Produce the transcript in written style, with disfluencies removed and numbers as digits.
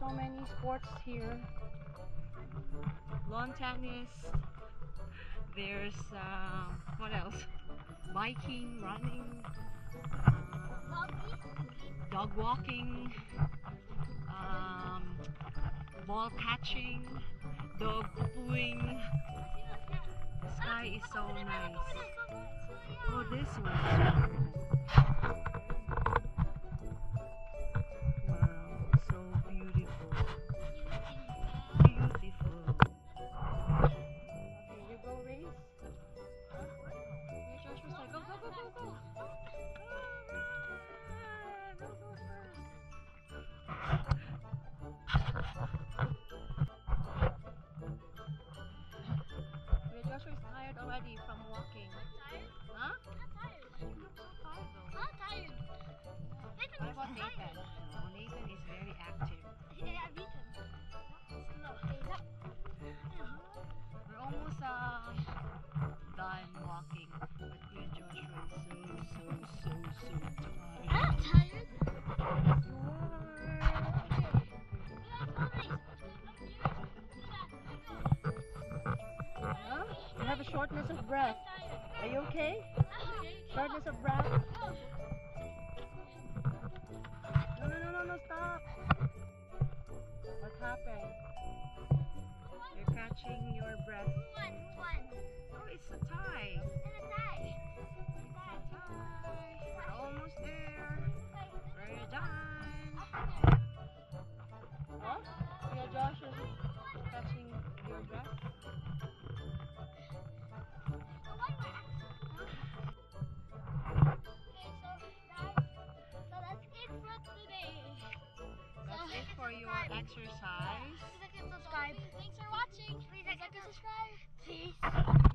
so many sports here. Lawn tennis. There's what else? Biking, running, dog walking, ball catching, dog pooing. The sky is so nice. Oh, this one is wow, so beautiful. Beautiful. Okay, you go race. Where's Joshua? Go, go, go, go, go. Go, go first. Joshua is tired already from walking. Tired? Huh? I'm tired. You look so tired though. I'm tired. What about Nathan? No, Nathan is very active. Yeah, I beat him. Slow. We're almost done walking, but Kuya Joshua is so tired. I'm tired. Huh? You have a shortness of breath. Are you okay? Shortness of breath? No, stop. What happened? You're catching your breath. Oh, it's a tie. We're almost there. We're done. What? Kuya Josh is catching your breath? That's it for your exercise. Please like and subscribe. Thanks for watching. Please like and subscribe. Peace.